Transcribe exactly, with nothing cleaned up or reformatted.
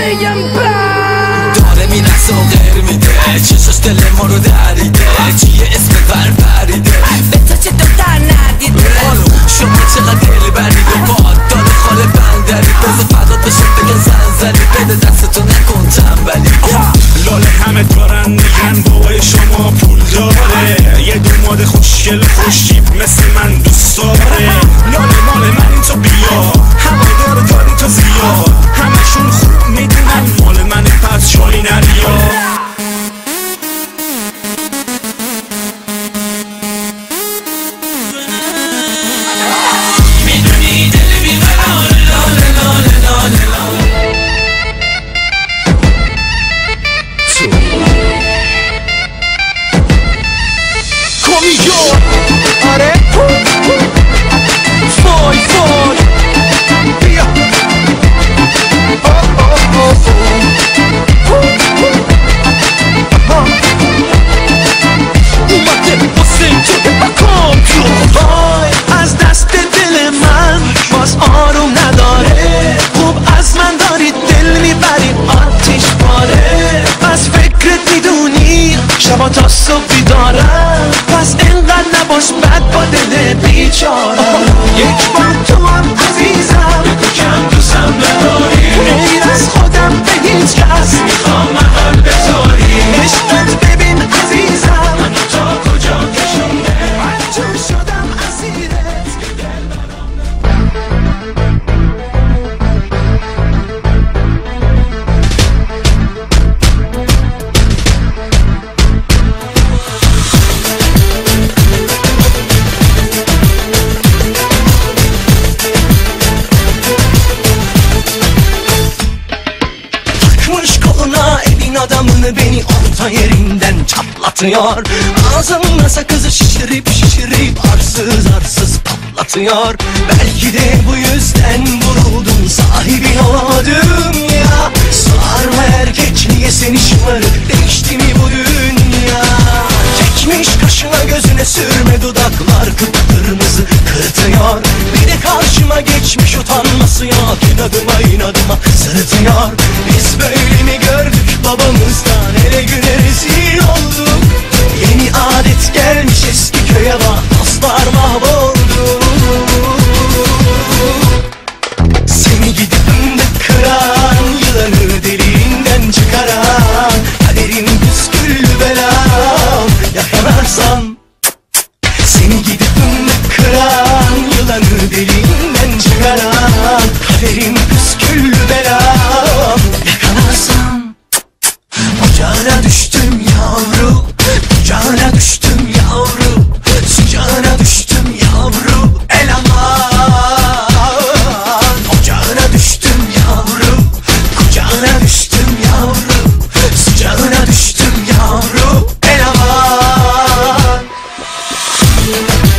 بگم بد داره میرقصه و غیر میده چشاش دل ما رو دریده چیه اسم ور پریده به تو چه دختر ندیده شما چقدر دل برید و باد داره خاله بندری بازه فقط بشه بگن زنزلی بده دستتو نکن تنبلی لاله همه دارن میگن بابای شما پول داره یه دوماد خوشگل خوشیب مثل من دوست داره لاله مال من این تو بیا همه داره داری تو زیاد همشون خوب میدونن مال من پس شایی نریا میدونی دل بیقراره لاله لاله لاله لاله کمیجو آره فای فای بیا اومده حسین تو بکام جو وای از دست دل من باز آروم نداره خوب از من دارید دل میبرید آتیش باره از فکرت میدونی شبا تا صبح بیدارم پس اینقدر نباش بد با دل بیچارم یک بار تو هم عزیزم بگو کم دوستم نداری غیر از خودم به هیچ کس میخوام محل بذاری عشقت ببین عزیزم منو تا کجا کشونده مجبور شدم اسیرت adamını beni orta yerinden çatlatıyor Ağzımda sakızı şişirip şişirip arsız arsız patlatıyor Belki de bu yüzden vuruldum sahibin olamadım ya Sarma erkekliğe seni şımarık değişti mi bu dünya Çekmiş kaşına gözüne sürme dudaklar kıpkırmızı kırıtıyor Bir de karşıma geçmiş utanması yok inadıma inadıma sırıtıyor Biz böyle mi gördük babamızdan hele güne rezil olduk Yeni adet gelmiş eski köye bak dostlar mahvoldu Seni gidip önde kıran yılanı deliğinden çıkaran Kaderim püsküllü belam yakalarsan Seni gidip önde kıran yılanı deliğinden çıkaran Kaderim püsküllü belam yakalarsan Ocağına düştüm yavru, ocağına düştüm yavru Sıcağına düştüm yavru, el aman Ocağına düştüm yavru, kucağına düştüm yavru Sıcağına düştüm yavru, el aman